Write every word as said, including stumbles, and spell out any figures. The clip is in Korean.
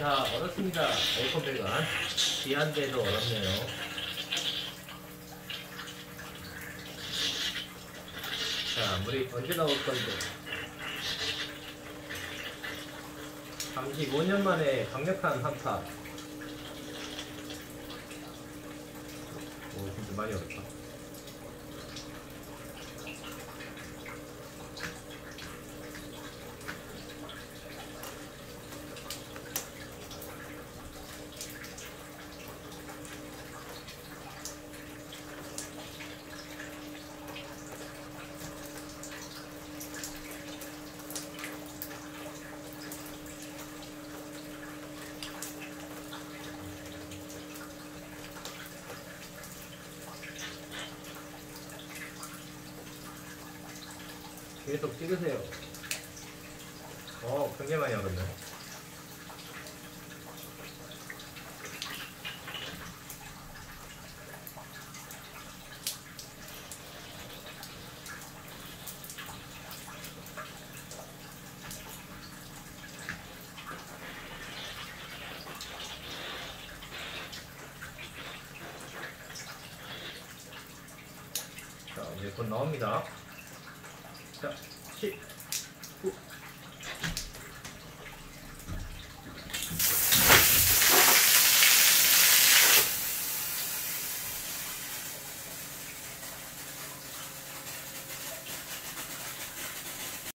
다 얼었습니다. 에이콘 배관. 귀한데도 얼었네요. 자, 물이 언제 나올 건데. 삼십오 년 만에 강력한 한파. 오, 진짜 많이 얼었다. 계속 찍으세요. 어, 굉장히 많이 얼었네. 자, 이제 곧 나옵니다. 자.